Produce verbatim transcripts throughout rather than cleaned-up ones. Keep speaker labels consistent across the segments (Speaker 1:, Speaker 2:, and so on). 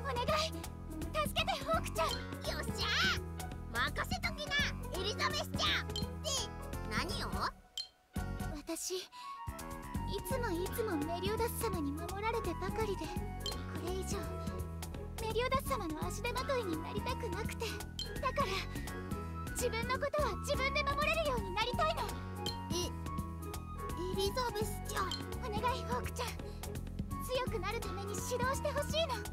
Speaker 1: お願い助けてホークちゃん。
Speaker 2: よっしゃー任せときなエリザベスちゃん。って何を？
Speaker 1: 私いつもいつもメリオダス様に守られてばかりで、これ以上メリオダス様の足手まといになりたくなくて、だから自分のことは自分で守れるようになりたいの。
Speaker 2: えエリザベスちゃん、
Speaker 1: お願いホークちゃん、強くなるために指導してほしいの。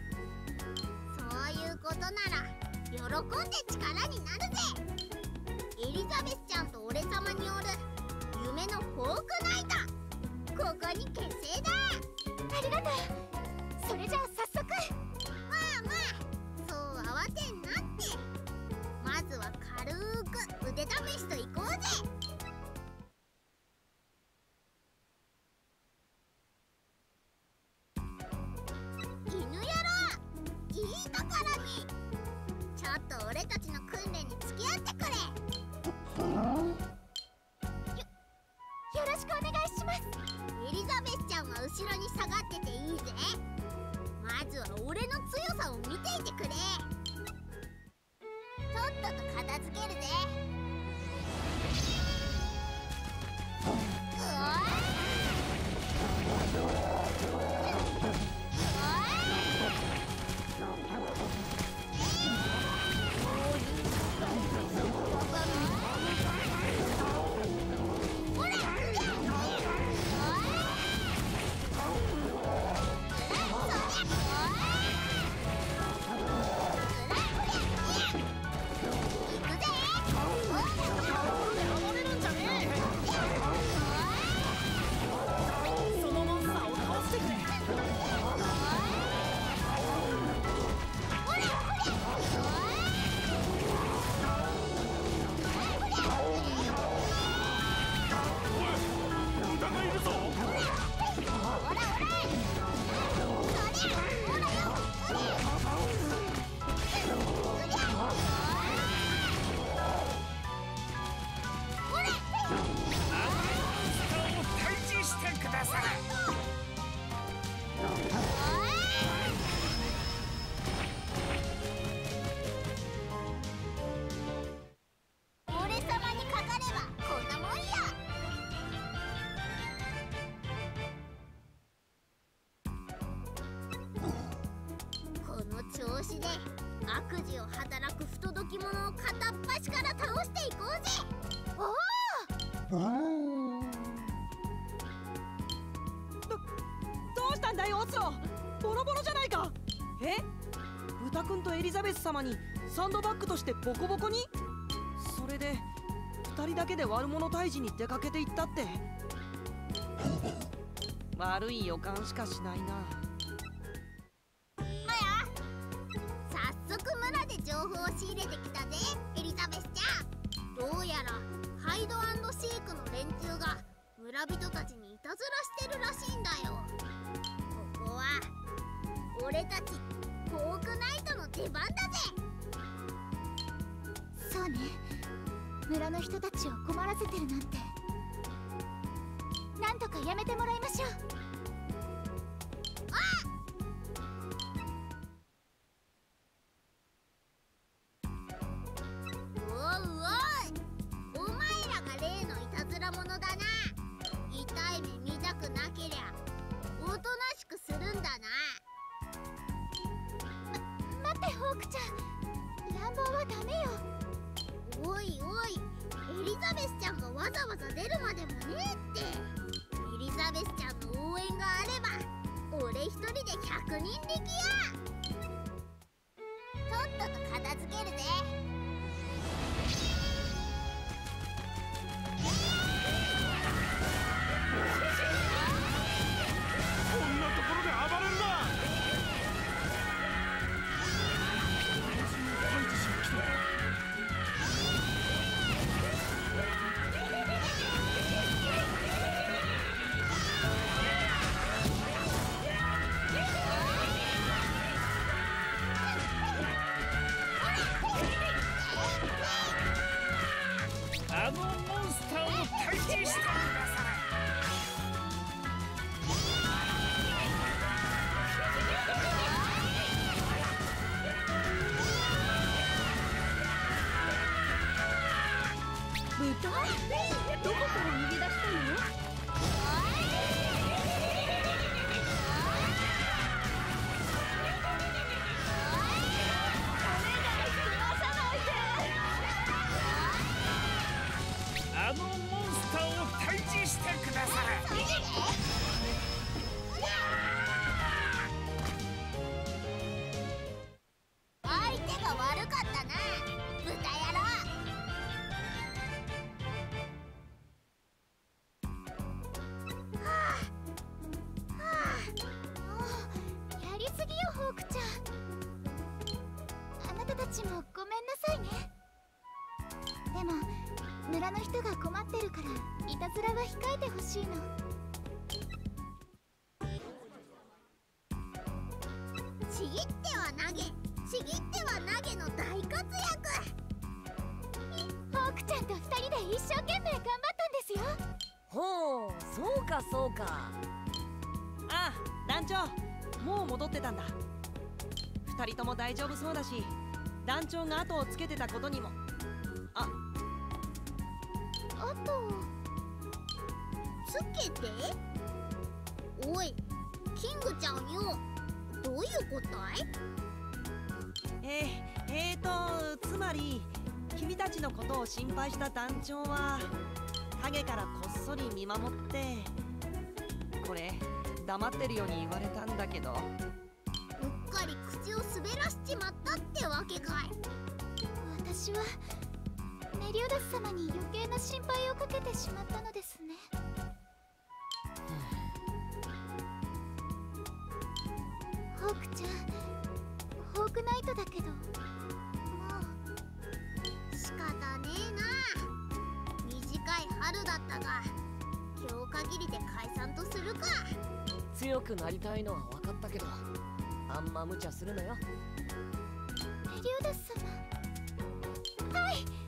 Speaker 2: そういうことなら喜んで力になるぜ。エリザベスちゃんと俺様による夢のホークナイト、ここに結成だ。
Speaker 1: ありがとう。それじゃあ早速。
Speaker 2: まあまあそう慌てんなって。まずは軽く腕試しといこうぜ。犬野郎、いいところに。ちょっと俺たちの訓練に付き合ってくれ。
Speaker 1: よろしくお願いします。
Speaker 2: エリザベスちゃんは後ろに下がってていいぜ。まずは俺の強さを見ていてくれ。とっとと片付けるぜ。うわ調子で悪事を働く不届き者を片っ端から倒していこうぜ。
Speaker 1: おお、
Speaker 3: どどうしたんだよオツロ、ボロボロじゃないか。え、豚くんとエリザベス様にサンドバッグとしてボコボコに。それで二人だけで悪者退治に出かけていったって。悪い予感しかしないな。
Speaker 2: 早速村で情報を仕入れてきたぜエリザベスちゃん。どうやらハイド&シークの連中が村人たちにいたずらしてるらしいんだよ。ここは俺たちホークナイトの出番だぜ。
Speaker 1: そうね、村の人たちを困らせてるなんて、なんとかやめてもらいましょう。
Speaker 2: おうおい、お前らが例のいたずら者だな。痛い目見たくなけりゃおとなしくするんだな。
Speaker 1: ま、待ってホークちゃん、乱暴はダメよ。
Speaker 2: おいおい、エリザベスちゃんがわざわざ出るまでもねえって。エリザベスちゃんの応援があれば俺一人でひゃくにん力や。とっとと片付けるぜ。
Speaker 4: こんなところで暴れんな。
Speaker 2: どこから逃げ出したの？
Speaker 4: あのモンスターを退治してください。
Speaker 2: 相手が悪かったな、豚野郎。はあはあ、
Speaker 1: もうやりすぎよ、ホークちゃん。あなたたちもごめんなさいね。でも村の人が困ってるからいたずらは控えてほしいの。
Speaker 2: ちぎっては投げ、ちぎっては投げの大活躍。
Speaker 1: ホークちゃんとふたりで一生懸命頑張ったんですよ。
Speaker 5: ほう、そうかそうか。
Speaker 3: ああ、団長、もう戻ってたんだ。二人とも大丈夫そうだし、団長が後をつけてたことにも。あ
Speaker 1: あと
Speaker 2: つけて？おい、キングちゃんよ、どういうことい？
Speaker 3: えー、えーとつまり君たちのことを心配した団長は影からこっそり見守って、これ黙ってるように言われたんだけど、
Speaker 2: うっかり口を滑らしちまったってわけかい。
Speaker 1: 私はメリオダス様に余計な心配をかけてしまったのですね。ホークちゃん、ホークナイトだけど、もう
Speaker 2: 仕方ねえな。短い春だったが、今日限りで解散とするか。
Speaker 5: 強くなりたいのは分かったけど、あんま無茶するなよ。
Speaker 1: メリオダス様。はい、